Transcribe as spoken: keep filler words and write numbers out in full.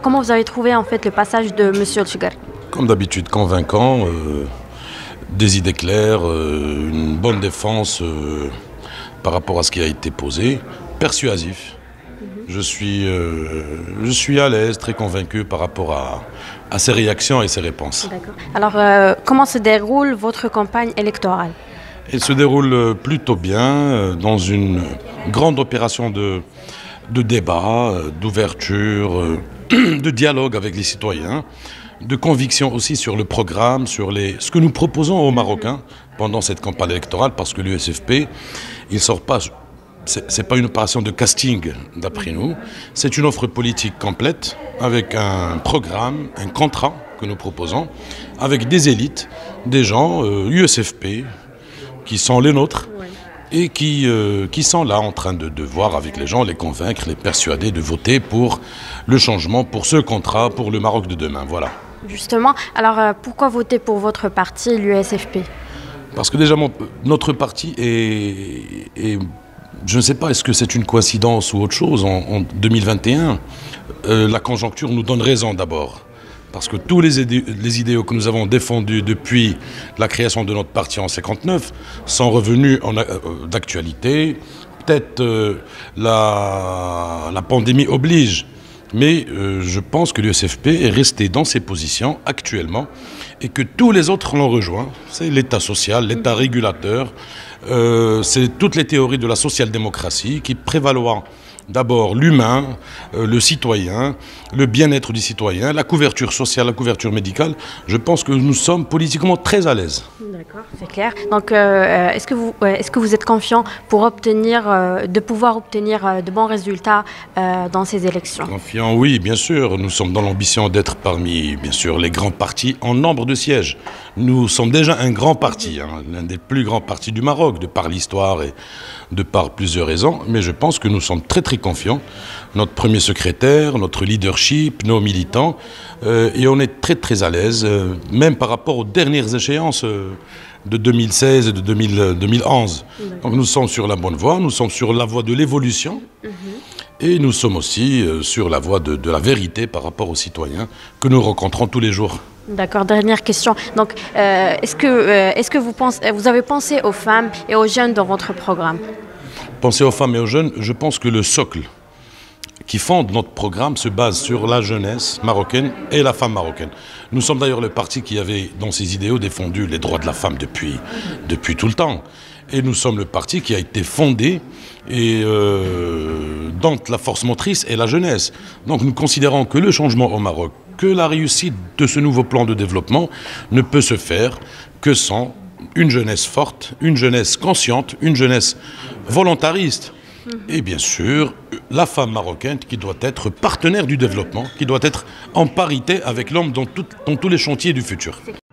comment vous avez trouvé en fait le passage de Monsieur Tchigar? Comme d'habitude, convaincant, euh, des idées claires, euh, une bonne défense euh, par rapport à ce qui a été posé, persuasif. Je suis, euh, je suis à l'aise, très convaincu par rapport à, à ses réactions et ses réponses. D'accord. Alors, euh, comment se déroule votre campagne électorale? Elle se déroule plutôt bien, euh, dans une grande opération de, de débat, euh, d'ouverture, euh, de dialogue avec les citoyens, de conviction aussi sur le programme, sur les, ce que nous proposons aux Marocains pendant cette campagne électorale, parce que l'U S F P, il ne sort pas... Ce n'est pas une opération de casting, d'après nous. C'est une offre politique complète, avec un programme, un contrat que nous proposons, avec des élites, des gens euh, U S F P, qui sont les nôtres, et qui, euh, qui sont là en train de, de voir avec les gens, les convaincre, les persuader de voter pour le changement, pour ce contrat, pour le Maroc de demain. Voilà. Justement, alors euh, pourquoi voter pour votre parti, l'U S F P? Parce que déjà, mon, notre parti est... est Je ne sais pas, est-ce que c'est une coïncidence ou autre chose, en, en deux mille vingt et un, euh, la conjoncture nous donne raison d'abord. Parce que tous les, idé les idéaux que nous avons défendus depuis la création de notre parti en cinquante-neuf sont revenus euh, d'actualité. Peut-être euh, la, la pandémie oblige, mais euh, je pense que l'U S F P est resté dans ses positions actuellement et que tous les autres l'ont rejoint. C'est l'État social, l'État régulateur. Euh, c'est toutes les théories de la social-démocratie qui prévaloient d'abord l'humain, euh, le citoyen, le bien-être du citoyen, la couverture sociale, la couverture médicale. Je pense que nous sommes politiquement très à l'aise. D'accord, c'est clair. Donc, euh, est-ce que vous, est-ce que vous êtes confiant pour obtenir, euh, de pouvoir obtenir euh, de bons résultats euh, dans ces élections? Confiant, oui, bien sûr. Nous sommes dans l'ambition d'être parmi, bien sûr, les grands partis en nombre de sièges. Nous sommes déjà un grand parti, hein, l'un des plus grands partis du Maroc, de par l'histoire et de par plusieurs raisons. Mais je pense que nous sommes très, très confiants. Notre premier secrétaire, notre leadership, nos militants, euh, et on est très, très à l'aise, euh, même par rapport aux dernières échéances euh, de deux mille seize et de deux mille onze. Donc nous sommes sur la bonne voie, nous sommes sur la voie de l'évolution. Mm-hmm. Et nous sommes aussi euh, sur la voie de, de la vérité par rapport aux citoyens que nous rencontrons tous les jours. D'accord, dernière question. Donc, euh, est-ce que, euh, est-ce que vous, pensez, vous avez pensé aux femmes et aux jeunes dans votre programme? Penser aux femmes et aux jeunes, je pense que le socle qui fonde notre programme se base sur la jeunesse marocaine et la femme marocaine. Nous sommes d'ailleurs le parti qui avait, dans ses idéaux, défendu les droits de la femme depuis, depuis tout le temps. Et nous sommes le parti qui a été fondé et euh, dont la force motrice est la jeunesse. Donc nous considérons que le changement au Maroc, que la réussite de ce nouveau plan de développement ne peut se faire que sans une jeunesse forte, une jeunesse consciente, une jeunesse volontariste. Et bien sûr, la femme marocaine qui doit être partenaire du développement, qui doit être en parité avec l'homme dans, tout, dans tous les chantiers du futur.